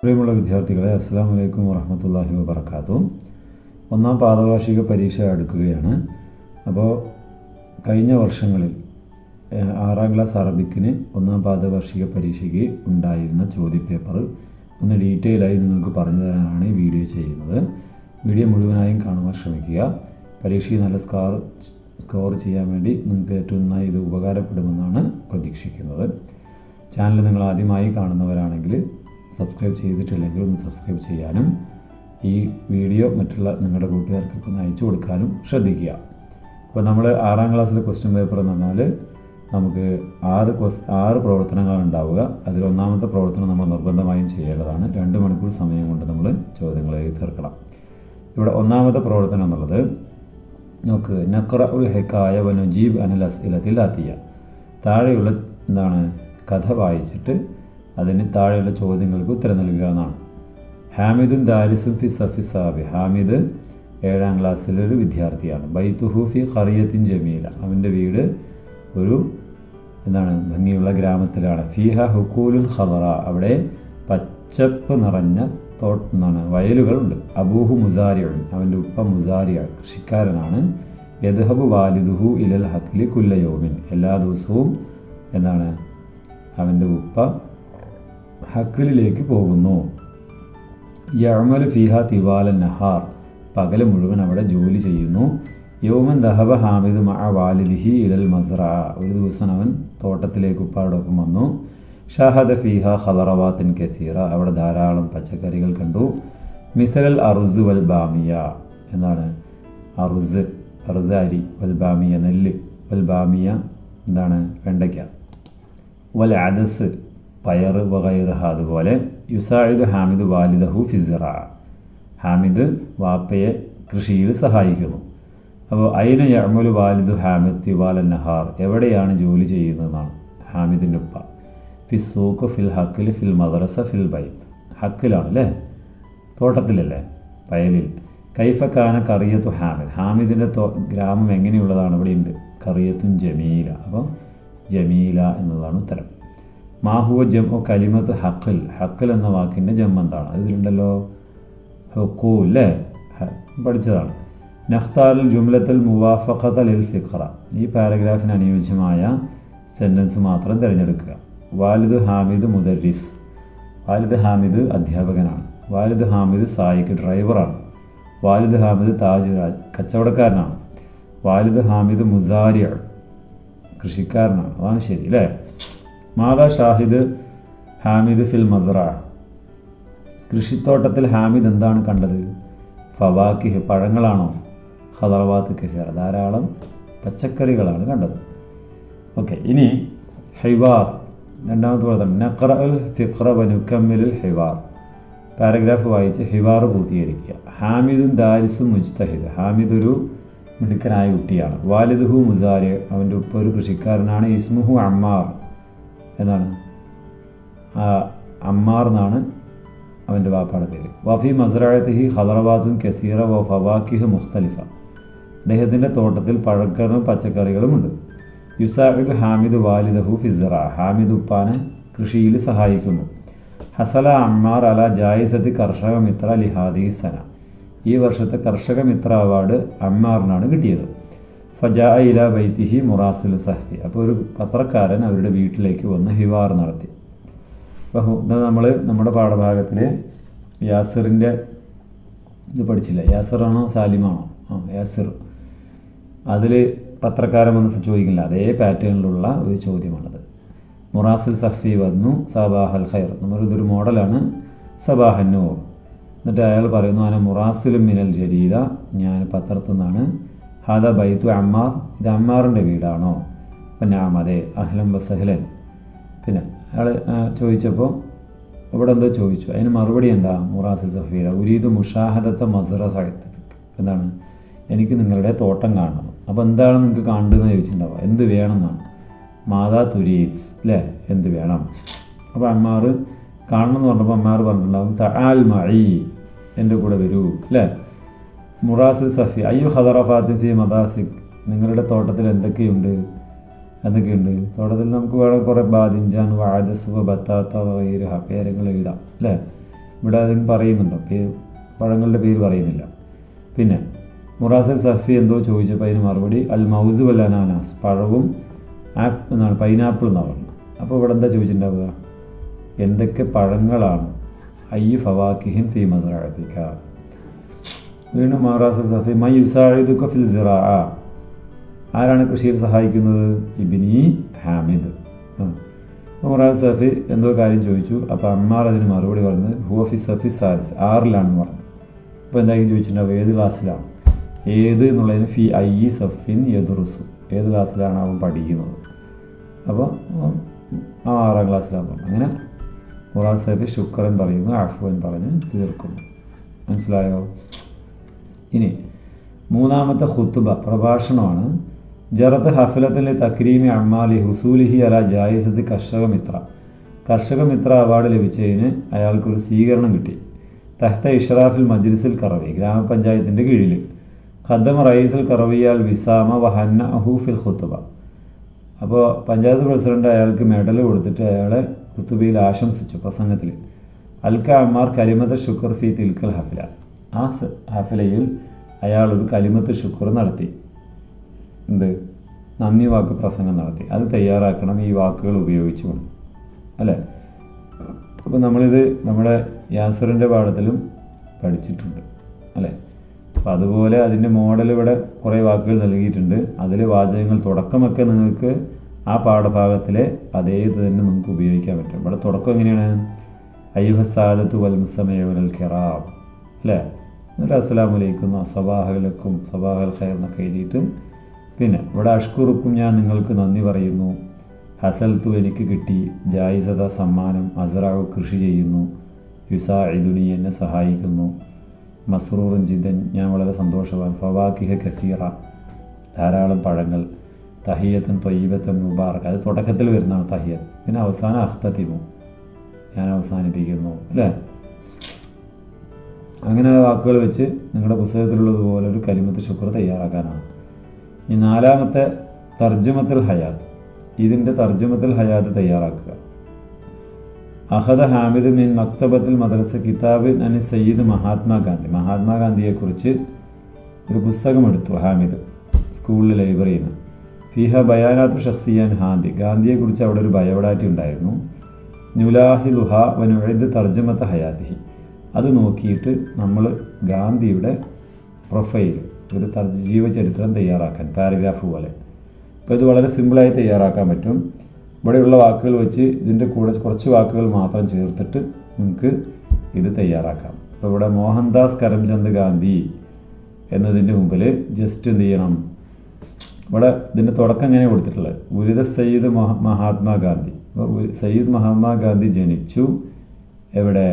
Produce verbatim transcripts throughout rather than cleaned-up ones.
പ്രിയമുള്ള വിദ്യാർത്ഥികളെ, അസ്സലാമു അലൈക്കും വറഹ്മത്തുള്ളാഹി വബറകാതുഹു. ഒന്നാം പാദവാർഷിക പരീക്ഷ അടുക്കുകയാണ്. അപ്പോൾ കഴിഞ്ഞ വർഷങ്ങളിൽ ആറാം ക്ലാസ് അറബിക്കിന് ഒന്നാം പാദവാർഷിക പരീക്ഷയ്ക്ക് ഉണ്ടായിരുന്ന ചോദ്യപേപ്പർ ഒന്ന് ഡീറ്റെയിലായി നിങ്ങൾക്ക് പറഞ്ഞു തരാനാണ് ഈ വീഡിയോ ചെയ്യുന്നത്. വീഡിയോ മുഴുവനായും കാണുവാൻ ശ്രമിക്കുക. പരീക്ഷയ്ക്ക് നല്ല സ്കോർ സ്കോർ ചെയ്യാൻ വേണ്ടി നിങ്ങൾക്ക് ഏറ്റവും നന്നായി ഇത് ഉപകാരപ്പെടുമെന്നാണ് പ്രതീക്ഷിക്കുന്നത്. ചാനൽ നിങ്ങൾ ആദ്യമായി കാണുന്നവരാണെങ്കിൽ സബ്സ്ക്രൈബ് ചെയ്തിട്ടില്ലെങ്കിൽ ഒന്ന് സബ്സ്ക്രൈബ് ചെയ്യാനും ഈ വീഡിയോ മറ്റുള്ള നിങ്ങളുടെ കൂട്ടുകാർക്കൊക്കെ ഒന്ന് അയച്ചു കൊടുക്കാനും ശ്രദ്ധിക്കുക. അപ്പോൾ നമ്മൾ ആറാം ക്ലാസ്സിലെ ക്വസ്റ്റ്യൻ പേപ്പർ എന്ന് പറഞ്ഞാൽ നമുക്ക് ആറ് ക്വസ് ആറ് പ്രവർത്തനങ്ങളാണ് ഉണ്ടാവുക. അതിൽ ഒന്നാമത്തെ പ്രവർത്തനം നമ്മൾ നിർബന്ധമായും ചെയ്യേണ്ടതാണ്. രണ്ട് മണിക്കൂർ സമയം കൊണ്ട് നമ്മൾ ചോദ്യങ്ങൾ എഴുതി തീർക്കണം. ഇവിടെ ഒന്നാമത്തെ പ്രവർത്തനം എന്നുള്ളത് നമുക്ക് നഖ്റ ഉൽ ഹെക്കായ വ നജീബ് അനിൽ അസ്ഇലത്തിൽ ആത്തിയ, താഴെയുള്ള എന്താണ് കഥ വായിച്ചിട്ട് അതിന് താഴെയുള്ള ചോദ്യങ്ങൾക്ക് ഉത്തരം നൽകുക എന്നാണ്. ഹാമിദുൻ ദാരിസും ഫി സഫി സാബി, ഹാമിദ് ഏഴാം ക്ലാസ്സിലൊരു വിദ്യാർത്ഥിയാണ്. ബൈത്തുഹു ഫി ഖറിയത്തിൻ ജമീല, അവൻ്റെ വീട് ഒരു എന്താണ് ഭംഗിയുള്ള ഗ്രാമത്തിലാണ്. ഫീഹ ഹുക്കൂലുൻ ഖദറ, അവിടെ പച്ചപ്പ് നിറഞ്ഞ തോട്ട് എന്താണ് വയലുകളുണ്ട്. അബൂഹു മുസാരിഉൻ, അവൻ്റെ ഉപ്പ മുസാരിയ കൃഷിക്കാരനാണ്. യദ്ഹബു വാലിദുഹു ഇലൽ ഹഖ്ലി കുല്ല യൗമിൻ, എല്ലാ ദിവസവും എന്താണ് അവൻ്റെ ഉപ്പ ഹക്കിലേക്ക് പോകുന്നു. യഅമലു ഫീഹ തിവാലൻ നഹാർ, പകൽ മുഴുവൻ അവിടെ ജോലി ചെയ്യുന്നു. യൗമൻ ദഹബ ഹാമിദ് മഅ വാലിദിഹി ഇലൽ മസ്റഅ, ഒരു ദിവസം അവൻ തോട്ടത്തിലേക്ക് ഉപ്പാടൊപ്പം വന്നു. ഷഹദ ഫീഹ ഖദറവാത്തിൻ കസീറ, അവിടെ ധാരാളം പച്ചക്കറികൾ കണ്ടു. മിസലൽ അറുസ് വൽ ബാമിയ, എന്താണ് അറുസ് അറുസ് അരി, വൽ ബാമിയ നെല്ല്, വൽ ബാമിയ എന്താണ് വെണ്ടയ്ക്ക, വൽ അദസ് പയർ വഗൈറഹ, അതുപോലെ യുസായിദ് ഹാമിദ് വാലിദഹു ഫിസിറ, ഹാമിദ് വാപ്പയെ കൃഷിയിൽ സഹായിക്കുന്നു. അപ്പോൾ അയിന യഅമലു വാലിദു ഹാമിദ് തിവാലൻ നഹാർ, എവിടെയാണ് ജോലി ചെയ്യുന്നതെന്നാണ് ഹാമിദിൻ്റെ ഉപ്പ. ഫി സൂഖ് ഫിൽ ഹക്കിൽ ഫിൽ മദ്രസ ഫിൽ ബൈത്ത്, ഹക്കിലാണ് അല്ലേ, തോട്ടത്തിലല്ലേ, വയലിൽ. കൈഫക്കാന കറിയത്തു ഹാമിദ്, ഹാമിദിൻ്റെ തോ ഗ്രാമം എങ്ങനെയുള്ളതാണ്, ഇവിടെ ഉണ്ട്. കറിയത്തുൻ ജമീല, അപ്പം ജമീല എന്നതാണ് ഉത്തരം. മാഹുവ ജംഉ കലിമത്ത് ഹഖിൽ, ഹഖിൽ എന്ന വാക്കിൻ്റെ ജം എന്താണ്, ഇതിലുണ്ടല്ലോ ഹുക്കൂ അല്ലേ, പഠിച്ചതാണ്. നഖ്താൽ ജുംലത്തുൽ മുവാഫഖത ലിൽ ഫിഖ്റ, ഈ പാരഗ്രാഫിന് അനുയോജ്യമായ സെൻറ്റൻസ് മാത്രം തിരഞ്ഞെടുക്കുക. വാലിദ് ഹാമിദ് മുദരിസ്, വാലിദ് ഹാമിദ് അധ്യാപകനാണ്. വാലിദ് ഹാമിദ് സായിക്ക് ഡ്രൈവറാണ്. വാലിദ് ഹാമിദ് താജിറാജ് കച്ചവടക്കാരനാണ്. വാലിദ് ഹാമിദ് മുസാരിയ കൃഷിക്കാരനാണ്. അതാണ് ശരി അല്ലേ. മാതാ ഷാഹിദ് ഹാമിദ് ഫിൽ മസ്റഅ, കൃഷിത്തോട്ടത്തിൽ ഹാമിദ് എന്താണ് കണ്ടത്. ഫവാക്കിഹ് പഴങ്ങളാണോ. ഖദറവാത്ത് കസീറ, ധാരാളം പച്ചക്കറികളാണ് കണ്ടത്. ഓക്കെ, ഇനി ഹിവാർ, രണ്ടാമത്തെ പ്രവർത്തനം നഖ്റഉൽ ഫിഖ്റ വ നുകമ്മിലുൽ ഹിവാർ, പാരഗ്രാഫ് വായിച്ച് ഹിവാർ പൂർത്തീകരിക്കുക. ഹാമിദുൻ ദാരിസും മുജ്തഹിദ്, ഹാമിദ് ഒരു മിടുക്കനായ കുട്ടിയാണ്. വാലിദുഹു മുസാരി, അവൻ്റെ ഉപ്പ ഒരു കൃഷിക്കാരനാണ്. ഇസ്മുഹു അമ്മാർ, എന്നാണ് അമ്മാർ എന്നാണ് അവൻ്റെ വാപ്പയുടെ പേര്. വഫി മസ്റഅത്തിഹി ഖദറവാത്തുൻ കസീറ വ ഫവാക്കിഹ് മുഖ്തലിഫ, അദ്ദേഹത്തിൻ്റെ തോട്ടത്തിൽ പഴങ്ങളും പച്ചക്കറികളുമുണ്ട്. യുസാഇദ് ഹാമിദ് വാലിദഹു ഫിസ്റ, ഹാമിദ് ഉപ്പാനെ കൃഷിയിൽ സഹായിക്കുന്നു. ഹസല അമ്മാർ അല ജായിസത്ത് കർഷക മിത്ര ലിഹാദി സന, ഈ വർഷത്തെ കർഷക മിത്ര അവാർഡ് അമ്മാറിനാണ് കിട്ടിയത്. ഫജാ ഇല ബൈത്തിഹി മുറാസിൽ സഹ്ഫി, അപ്പോൾ ഒരു പത്രക്കാരൻ അവരുടെ വീട്ടിലേക്ക് വന്ന് ഹിവാർ നടത്തി. അപ്പോൾ നമ്മൾ നമ്മുടെ പാഠഭാഗത്തിൽ യാസിറിൻ്റെ ഇത് പഠിച്ചില്ല, യാസിറാണോ സാലിമാണോ, ആ യാസിർ, അതിൽ പത്രക്കാരൻ വന്ന് ചോദിക്കില്ല, അതേ പാറ്റേണിലുള്ള ഒരു ചോദ്യമാണത്. മുറാസിൽ സഹ്ഫി വന്നു സബാഹൽ ഖൈർ, നമ്മളിതൊരു മോഡലാണ് സബാഹന്നൂർ. എന്നിട്ട് അയാൾ പറയുന്നു അന മുറാസിലും മിനൽ ജരീദ, ഞാൻ പത്രത്തിൽ നിന്നാണ്. ഹാദ ബൈത്തു അമ്മാർ, ഇത് അമ്മാറിൻ്റെ വീടാണോ. പിന്നെ അതെ. അഹ്ലൻ ബസഹ്ലൻ. പിന്നെ അയാൾ ചോദിച്ചപ്പോൾ ഇവിടെ എന്തോ ചോദിച്ചു, അതിന് മറുപടി എന്താ. മുറാസിൽ സഫീര ഉരീദ് മുഷാഹദത്ത മസ്റ സാഹിത്യത്തിൽ, എന്താണ് എനിക്ക് നിങ്ങളുടെ തോട്ടം കാണണം. അപ്പോൾ എന്താണ് നിങ്ങൾക്ക് കാണേണ്ടതെന്ന് ചോദിച്ചിട്ടുണ്ടാവുക, എന്ത് വേണം എന്നാണ്. മാതാ തുരീദ്സ് അല്ലേ, എന്ത് വേണം. അപ്പോൾ അമ്മാർ കാണണം എന്ന് പറഞ്ഞപ്പോൾ അമ്മാർ പറഞ്ഞിട്ടുണ്ടാവും തആൽ മഈ, എൻ്റെ കൂടെ വരൂ അല്ലേ. മുറാസിൽ സഫി അയ്യു ഖദറഫാത്തിൻ ഫി മദാസിക്, നിങ്ങളുടെ തോട്ടത്തിൽ എന്തൊക്കെയുണ്ട് എന്തൊക്കെയുണ്ട് തോട്ടത്തിൽ നമുക്ക് വേണം കുറേ ബാദിഞ്ചാൻ വാദസ് ബത്താത്ത വൈരഹ പേരങ്ങൾ എഴുതാം അല്ലേ. ഇവിടെ അതിന് പറയുന്നുണ്ടോ? പേര് പഴങ്ങളുടെ പേര് പറയുന്നില്ല. പിന്നെ മുറാസൽ സഫി എന്തോ ചോദിച്ചപ്പോൾ അതിന് മറുപടി അൽ മൗസു വൽ അനാനാസ്, പഴവും ആപ്പ് എന്നാണ് പൈനാപ്പിൾ എന്നാണ് പറഞ്ഞത്. അപ്പോൾ ഇവിടെ എന്താ ചോദിച്ചിട്ടുണ്ടാവുക? എന്തൊക്കെ പഴങ്ങളാണ് ഐ ഫവാക്കിഹിൻ ഫി മസ്റഅതിക. വീണ്ടും മുറാസൽ സഫി മൈ യുസാഇദുക ഫിൽ സിറാഅ, ആരാണ് കൃഷിയിൽ സഹായിക്കുന്നത്? ഇബ്നി ഹാമിദ്. മുറാസൽ സഫി എന്തോ കാര്യം ചോദിച്ചു. അപ്പോൾ അമ്മാർ അതിന് മറുപടി പറഞ്ഞത് ഹുവ ഫി സഫി സാദിസ്, ആറിലാണെന്ന് പറഞ്ഞു. അപ്പോൾ എന്തായാലും ചോദിച്ചിട്ടുണ്ടാവും ഏത് ക്ലാസ്സിലാണ്? ഏത് എന്നുള്ളതിന് ഫി ഐ സഫിൻ യദുറുസു, ഏത് ക്ലാസ്സിലാണ് അവൻ പഠിക്കുന്നത്? അപ്പോൾ ആ ആറാം ക്ലാസ്സിലാണ് പറഞ്ഞു. അങ്ങനെ മുറാസ് സഫി ശുക്രൻ പറയുന്നു, അഫ്വൻ പറഞ്ഞ് തീർക്കുന്നു. മനസ്സിലായോ? ഇനി മൂന്നാമത്തെ ഖുത്ബ പ്രഭാഷണമാണ്. ജറത്ത് ഹഫലത്തിലെ തക്രീമി അമ്മാലി ഹുസൂലിഹി അല ജായിസത്ത് കർഷക മിത്ര. കർഷക മിത്ര അവാർഡ് ലഭിച്ചതിന് അയാൾക്കൊരു സ്വീകരണം കിട്ടി. തഹ്ത ഇഷ്റാഫിൽ മജ്ലിസിൽ കറവി, ഗ്രാമപഞ്ചായത്തിൻ്റെ കീഴിൽ. ഖദ്ദമ റയീസുൽ കറവിയാൽ വിസാമ വഹന്ന അഹൂഫിൽ ഖുത്ബ. അപ്പോൾ പഞ്ചായത്ത് പ്രസിഡന്റ് അയാൾക്ക് മെഡൽ കൊടുത്തിട്ട് അയാളെ ഖുത്ബയിൽ ആശംസിച്ചു പ്രസംഗത്തിൽ. അൽക്ക അമ്മാർ കലിമത്ത് ഷുക്ർ ഫി തിൽക്കൽ ഹഫില. ആ ഹഫിലയിൽ അയാളൊരു കലിമത്ത് ഷുക്ർ നടത്തി. എന്ത്? നന്ദി വാക്ക് പ്രസംഗം നടത്തി. അത് തയ്യാറാക്കണം ഈ വാക്കുകൾ ഉപയോഗിച്ചുകൊണ്ട്, അല്ലേ? അപ്പോൾ നമ്മളിത് നമ്മുടെ യാസറിൻ്റെ പാഠത്തിലും പഠിച്ചിട്ടുണ്ട്, അല്ലേ? അപ്പോൾ അതുപോലെ അതിൻ്റെ മോഡൽ ഇവിടെ കുറേ വാക്കുകൾ നൽകിയിട്ടുണ്ട്. അതിൽ വാചകങ്ങൾ തുടക്കമൊക്കെ നിങ്ങൾക്ക് ആ പാഠഭാഗത്തിലെ അതേ ഇത് തന്നെ നമുക്ക് ഉപയോഗിക്കാൻ പറ്റും. ഇവിടെ തുടക്കം എങ്ങനെയാണ്? അയ്യുഹസാദത്തു വൽ മുസ്സമയൂനൽ കിറാം, അല്ലേ? എന്നിട്ട് അസ്സലാമു അലൈക്കും സബാഹലക്കും സബാഹൽ ഖൈർ എന്നൊക്കെ എഴുതിയിട്ട്, പിന്നെ ഇവിടെ അഷ്കുറുക്കും ഞാൻ നിങ്ങൾക്ക് നന്ദി പറയുന്നു. ഹസൽത്തു എനിക്ക് കിട്ടി, ജായിസത സമ്മാനം, അസ്റാഉ കൃഷി ചെയ്യുന്നു, യുസാഇദുനി എന്നെ സഹായിക്കുന്നു, മസ്റൂറുൻ ജിദ്ദൻ ഞാൻ വളരെ സന്തോഷവാൻ, ഫവാക്കിഹ കസീറ ധാരാളം പഴങ്ങൾ, തഹിയത്തൻ ത്വയ്യിബത്തൻ മുബാറക് അത് തുടക്കത്തിൽ വരുന്നതാണ് തഹിയത്ത്. പിന്നെ അവസാനം അഖ്തതിമു ഞാൻ അവസാനിപ്പിക്കുന്നു, അല്ലേ? അങ്ങനെ വാക്കുകൾ വെച്ച് നിങ്ങളുടെ പുസ്തകത്തിലുള്ളതുപോലെ ഒരു കലിമത്ത് ശുക്ർ തയ്യാറാക്കാനാണ്. ഈ നാലാമത്തെ തർജ്ജമത്തുൽ ഹയാത്ത്, ഇതിൻ്റെ തർജ്ജമത്തുൽ ഹയാത്ത് തയ്യാറാക്കുക. അഹദ ഹാമിദ് മിൻ മക്തബത്തുൽ മദ്രസ കിതാബിൻ അനി സയ്യിദ് മഹാത്മാഗാന്ധി. മഹാത്മാഗാന്ധിയെക്കുറിച്ച് ഒരു പുസ്തകം എടുത്തു ഹാമിദ് സ്കൂളിൽ ലൈബ്രറിയിൽ നിന്ന്. ഫിഹ ബയാനാത്തു ഷഖ്സിയാൻ ഹാന്തി, ഗാന്ധിയെക്കുറിച്ച് അവിടെ ഒരു ബയോഡാറ്റി ഉണ്ടായിരുന്നു. നുലാഹിദുഹ വനുഇദ് തർജ്ജമത്ത ഹയാത്തിഹി, അത് നോക്കിയിട്ട് നമ്മൾ ഗാന്ധിയുടെ പ്രൊഫൈൽ ഒരു ജീവചരിത്രം തയ്യാറാക്കാൻ പാരഗ്രാഫ് പോലെ. അപ്പോൾ ഇത് വളരെ സിമ്പിളായി തയ്യാറാക്കാൻ പറ്റും. ഇവിടെയുള്ള വാക്കുകൾ വെച്ച് ഇതിൻ്റെ കൂടെ കുറച്ച് വാക്കുകൾ മാത്രം ചേർത്തിട്ട് നിങ്ങൾക്ക് ഇത് തയ്യാറാക്കാം. അപ്പോൾ ഇവിടെ മോഹൻദാസ് കരംചന്ദ് ഗാന്ധി എന്നതിൻ്റെ മുമ്പിൽ ജസ്റ്റ് എന്ത് ചെയ്യണം? ഇവിടെ ഇതിൻ്റെ തുടക്കം എങ്ങനെ കൊടുത്തിട്ടുള്ളത്? ഉലിദ സയ്യിദ് മഹാത്മാഗാന്ധി. അപ്പോൾ സയ്യിദ് മഹാത്മാഗാന്ധി ജനിച്ചു എവിടെ?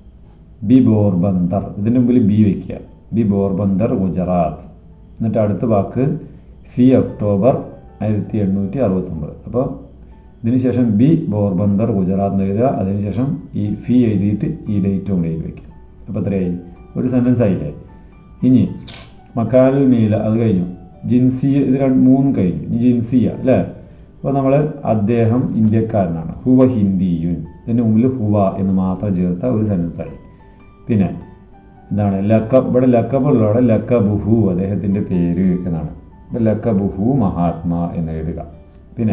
ബി ബോർബന്ദർ. ഇതിൻ്റെ മുമ്പിൽ ബി വയ്ക്കുക. ബി ബോർബന്ദർ ഗുജറാത്ത്. എന്നിട്ട് അടുത്ത വാക്ക് ഫി ഒക്ടോബർ ആയിരത്തി എണ്ണൂറ്റി അറുപത്തൊമ്പത്. അപ്പോൾ ഇതിനുശേഷം ബി ബോർബന്ദർ ഗുജറാത്ത് എന്ന് എഴുതുക. അതിനുശേഷം ഈ ഫി എഴുതിയിട്ട് ഈ ഡേറ്റും കൂടെ എഴുതി വയ്ക്കുക. അപ്പോൾ എത്രയായി? ഒരു സെൻറ്റൻസ് ആയില്ലേ? ഇനി മക്കാലുൽ മീല അത് കഴിഞ്ഞു. ജിൻസിയ ഇത് രണ്ട് മൂന്നും കഴിഞ്ഞു. ഇനി ജിൻസിയ, അല്ലേ? അപ്പോൾ നമ്മൾ അദ്ദേഹം ഇന്ത്യക്കാരനാണ്. ഹുവ ഹിന്ദിയുൻ. ഇതിൻ്റെ മുമ്പിൽ ഹുവ എന്ന് മാത്രം ചേർത്ത ഒരു സെൻറ്റൻസ് ആയി. പിന്നെ എന്താണ്? ലക്കബ്. ഇവിടെ ലക്കബുള്ളവിടെ ലക്കബുഹു അദ്ദേഹത്തിൻ്റെ പേര് എന്നാണ്. അപ്പോൾ ലക്കബുഹു മഹാത്മാ എന്ന് എഴുതുക. പിന്നെ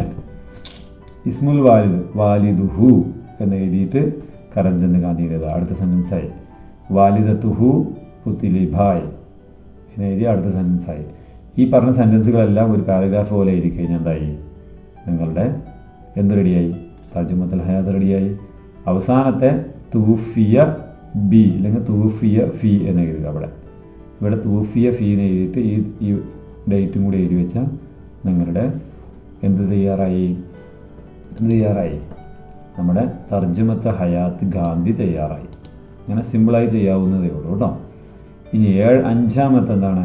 ഇസ്മുൽ വാലിദ് വാലിദുഹു എന്ന് എഴുതിയിട്ട് കരംചന്ദ് ഗാന്ധി എഴുതുക. അടുത്ത സെൻറ്റൻസായി. വാലിദത്തുഹു പുത്തിലിഭായ് എന്ന് എഴുതി അടുത്ത സെൻറ്റൻസായി. ഈ പറഞ്ഞ സെൻറ്റൻസുകളെല്ലാം ഒരു പാരഗ്രാഫ് പോലെ എഴുതി കഴിഞ്ഞാൽ എന്തായി? നിങ്ങളുടെ എന്ത് റെഡിയായി? തർജ്ജമത്തുൽ ഹയാത്ത് റെഡിയായി. അവസാനത്തെ തൂഫിയ ബി അല്ലെങ്കിൽ തൂഫിയ ഫി എന്ന് എഴുതുക. അവിടെ ഇവിടെ തൂഫിയ ഫി എന്ന് എഴുതിയിട്ട് ഈ ഈ ഡേറ്റും കൂടി എഴുതി വെച്ചാൽ നിങ്ങളുടെ എന്ത് തയ്യാറായി? എന്ത് തയ്യാറായി? നമ്മുടെ തർജ്ജമത്ത് ഹയാത്ത് ഗാന്ധി തയ്യാറായി. അങ്ങനെ സിമ്പിളായി ചെയ്യാവുന്നതേ ഉള്ളൂ കേട്ടോ. ഇനി ഏഴ് അഞ്ചാമത്തെ എന്താണ്?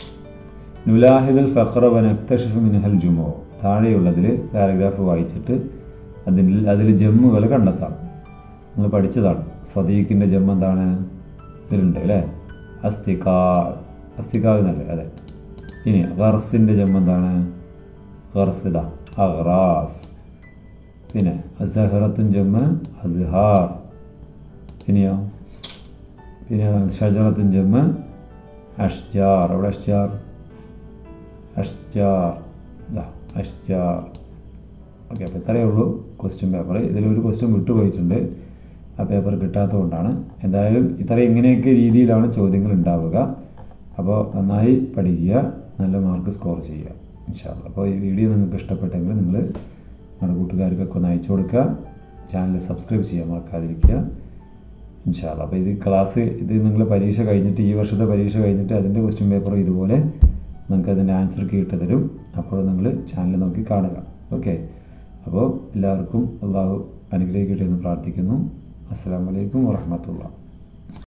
നുലാഹിദുൽ ഫഖ്റ വ നക്തഷിഫ് മിൻഹൽ ജുമോ. താഴെയുള്ളതിൽ പാരഗ്രാഫ് വായിച്ചിട്ട് അതിൽ അതിൽ ജമ്മുകൾ കണ്ടെത്താം. നിങ്ങൾ പഠിച്ചതാണ്. സദീഖിൻ്റെ ജമ്മ് എന്താണ്? ഇതിലുണ്ട് അല്ലേ? അസ്തികാ അസ്തികാ എന്നല്ലേ? അതെ. ഇനി ഖർസിൻ്റെ ജമ്മ് എന്താണ്? ഖർസിദ അഗ്റാസ്. പിന്നെ അസഹറത്തുൻ ജമ്മ് അസ്ഹാർ. ഇനിയോ പിന്നെ ഷജറത്തുൻ ജമ്മ് അഷ്ജാർ. അവിടെ അഷ്ജാർ അഷ്ജാർ ഇതാ അഷ്ജാർ. ഓക്കെ, അപ്പോൾ ഇത്രയേ ഉള്ളൂ ക്വസ്റ്റ്യൻ പേപ്പർ. ഇതിലൊരു ക്വസ്റ്റ്യൻ വിട്ടുപോയിട്ടുണ്ട്, ആ പേപ്പർ കിട്ടാത്തതുകൊണ്ടാണ്. എന്തായാലും ഇത്രയും ഇങ്ങനെയൊക്കെ രീതിയിലാണ് ചോദ്യങ്ങൾ ഉണ്ടാവുക. അപ്പോൾ നന്നായി പഠിക്കുക, നല്ല മാർക്ക് സ്കോർ ചെയ്യുക ഇൻഷാ അല്ലാഹ്. അപ്പോൾ ഈ വീഡിയോ നിങ്ങൾക്ക് ഇഷ്ടപ്പെട്ടെങ്കിൽ നിങ്ങൾ നിങ്ങളുടെ കൂട്ടുകാർക്കൊക്കെ ഒന്ന് അയച്ചു കൊടുക്കുക. ചാനൽ സബ്സ്ക്രൈബ് ചെയ്യാൻ മറക്കാതിരിക്കുക ഇൻഷാ അല്ലാഹ്. അപ്പോൾ ഇത് ക്ലാസ് ഇത് നിങ്ങൾ പരീക്ഷ കഴിഞ്ഞിട്ട്, ഈ വർഷത്തെ പരീക്ഷ കഴിഞ്ഞിട്ട് അതിൻ്റെ ക്വസ്റ്റ്യൻ പേപ്പർ ഇതുപോലെ നിങ്ങൾക്ക് അതിൻ്റെ ആൻസർ കീട്ട് തരും. അപ്പോൾ നിങ്ങൾ ചാനൽ നോക്കി കാണുക. ഓക്കെ, അപ്പോൾ എല്ലാവർക്കും അള്ളാഹു അനുഗ്രഹിക്കട്ടെ എന്ന് പ്രാർത്ഥിക്കുന്നു. അസ്സലാമു അലൈക്കും വറഹ്മത്തുള്ളാഹി.